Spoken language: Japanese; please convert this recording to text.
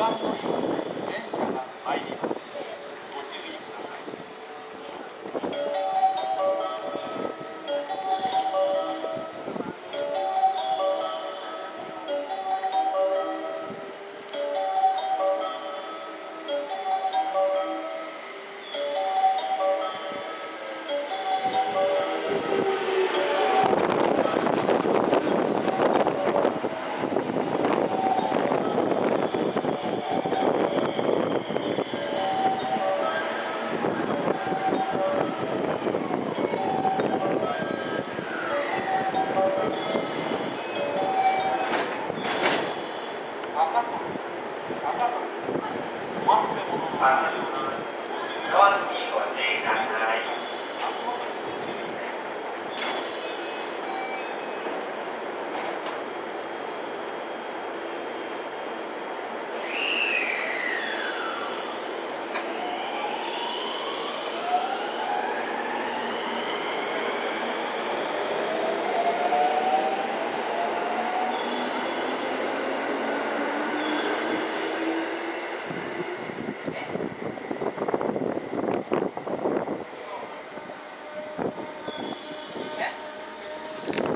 番乗り場で電車が参ります。ご注意ください。 Hãy subscribe cho kênh Ghiền Mì Gõ để không bỏ lỡ